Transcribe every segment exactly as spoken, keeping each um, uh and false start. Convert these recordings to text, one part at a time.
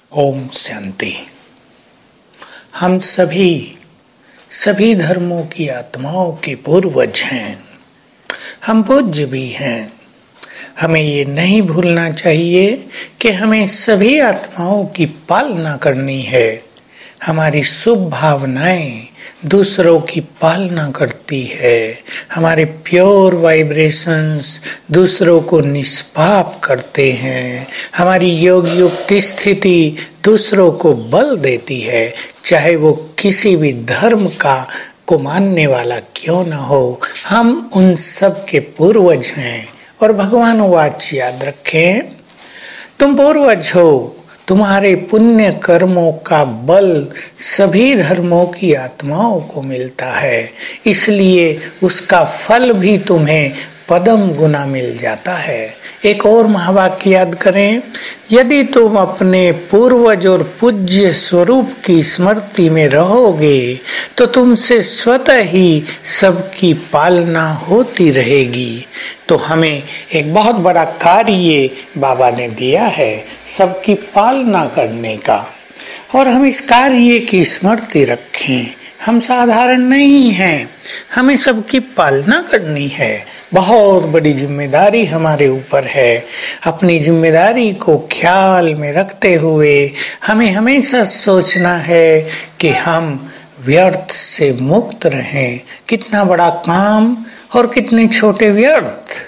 ओम शांति। हम सभी सभी धर्मों की आत्माओं के पूर्वज हैं। हम पूज्य भी हैं। हमें ये नहीं भूलना चाहिए कि हमें सभी आत्माओं की पालना करनी है। हमारी शुभ भावनाएं दूसरों की पालना करती है। हमारे प्योर वाइब्रेशंस दूसरों को निष्पाप करते हैं। हमारी योग युक्त स्थिति दूसरों को बल देती है, चाहे वो किसी भी धर्म का को मानने वाला क्यों न हो। हम उन सब के पूर्वज हैं। और भगवान वाच याद रखें, तुम पूर्वज हो। तुम्हारे पुण्य कर्मों का बल सभी धर्मों की आत्माओं को मिलता है, इसलिए उसका फल भी तुम्हें पदम गुना मिल जाता है। एक और महावाक्य याद करें, यदि तुम अपने पूर्वज और पूज्य स्वरूप की स्मृति में रहोगे तो तुमसे स्वतः ही सबकी पालना होती रहेगी। तो हमें एक बहुत बड़ा कार्य बाबा ने दिया है सबकी पालना करने का, और हम इस कार्य की स्मृति रखें। हम साधारण नहीं हैं, हमें सबकी पालना करनी है। बहुत बड़ी जिम्मेदारी हमारे ऊपर है। अपनी जिम्मेदारी को ख्याल में रखते हुए हमें हमेशा सोचना है कि हम व्यर्थ से मुक्त रहें। कितना बड़ा काम और कितने छोटे व्यर्थ।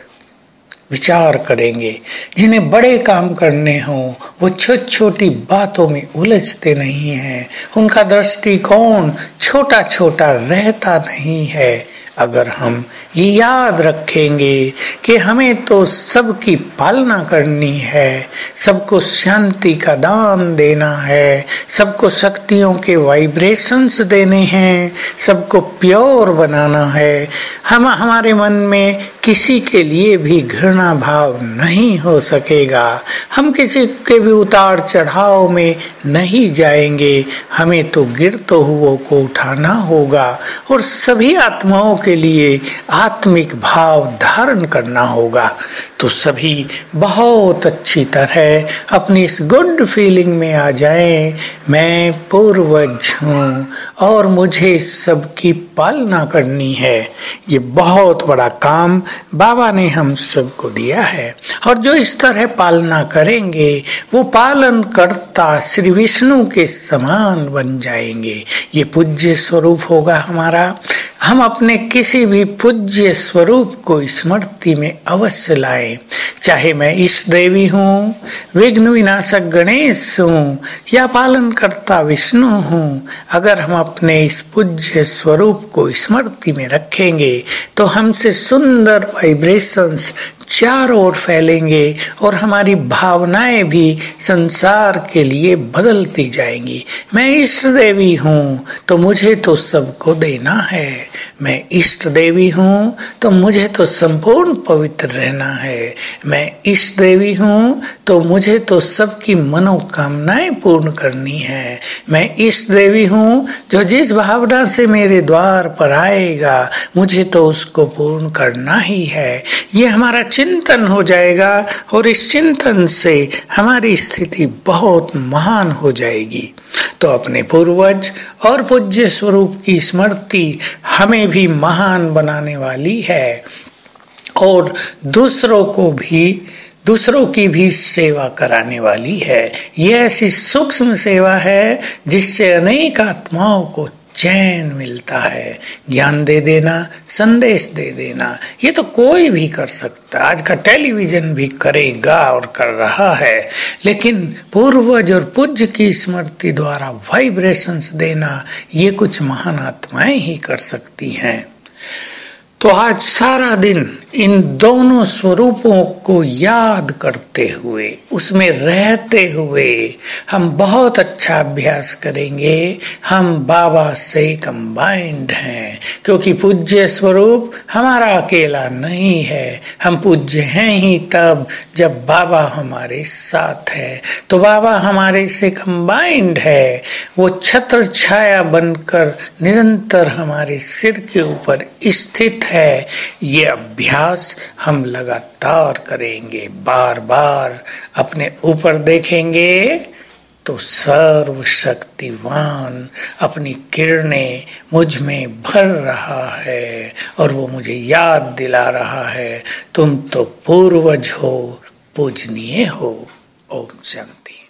विचार करेंगे, जिन्हें बड़े काम करने हों वो छोटी छोटी बातों में उलझते नहीं हैं। उनका दृष्टिकोण छोटा छोटा रहता नहीं है। अगर हम ये याद रखेंगे कि हमें तो सबकी पालना करनी है, सबको शांति का दान देना है, सबको शक्तियों के वाइब्रेशंस देने हैं, सबको प्योर बनाना है, हम हमारे मन में किसी के लिए भी घृणा भाव नहीं हो सकेगा। हम किसी के भी उतार चढ़ाव में नहीं जाएंगे। हमें तो गिरते हुओं को उठाना होगा और सभी आत्माओं के लिए आत्मिक भाव धारण करना होगा। तो सभी बहुत अच्छी तरह अपनी इस गुड फीलिंग में आ जाएं, मैं पूर्वज हूँ और मुझे सबकी पालना करनी है। ये बहुत बड़ा काम बाबा ने हम सबको दिया है, और जो इस तरह पालना करेंगे वो पालन करता श्री विष्णु के समान बन जाएंगे। ये पूज्य स्वरूप होगा हमारा। हम अपने किसी भी पूज्य स्वरूप को स्मृति में अवश्य लाएं, चाहे मैं इष्ट देवी हूँ, विघ्न विनाशक गणेश हूँ या पालन करता विष्णु हूँ। अगर हम अपने इस पूज्य स्वरूप को स्मृति में रखेंगे तो हमसे सुंदर वाइब्रेशंस चारों ओर फैलेंगे और हमारी भावनाएं भी संसार के लिए बदलती जाएंगी। मैं इष्ट देवी हूँ तो मुझे तो सबको देना है। मैं इष्ट देवी हूँ तो मुझे तो संपूर्ण पवित्र रहना है। मैं इष्ट देवी हूँ तो मुझे तो सबकी मनोकामनाएं पूर्ण करनी है। मैं इष्ट देवी हूँ जो जिस भावना से मेरे द्वार पर आएगा मुझे तो उसको पूर्ण करना ही है। ये हमारा चिंतन हो जाएगा और इस चिंतन से हमारी स्थिति बहुत महान हो जाएगी। तो अपने पूर्वज और पूज्य स्वरूप की स्मृति हमें भी महान बनाने वाली है और दूसरों को भी दूसरों की भी सेवा कराने वाली है। ये ऐसी सूक्ष्म सेवा है जिससे अनेक आत्माओं को चैन मिलता है। ज्ञान दे देना, संदेश दे देना, ये तो कोई भी कर सकता। आज का टेलीविजन भी करेगा और कर रहा है, लेकिन पूर्वज और पूज्य की स्मृति द्वारा वाइब्रेशंस देना ये कुछ महान आत्माएं ही कर सकती हैं। तो आज सारा दिन इन दोनों स्वरूपों को याद करते हुए उसमें रहते हुए हम बहुत अच्छा अभ्यास करेंगे। हम बाबा से कंबाइंड हैं, क्योंकि पूज्य स्वरूप हमारा अकेला नहीं है। हम पूज्य हैं ही तब जब बाबा हमारे साथ है। तो बाबा हमारे से कंबाइंड है। वो छत्र छाया बनकर निरंतर हमारे सिर के ऊपर स्थित है। ये अभ्यास हम लगातार करेंगे। बार बार अपने ऊपर देखेंगे तो सर्वशक्तिवान अपनी किरणें मुझ में भर रहा है और वो मुझे याद दिला रहा है, तुम तो पूर्वज हो, पूजनीय हो। ओम शांति।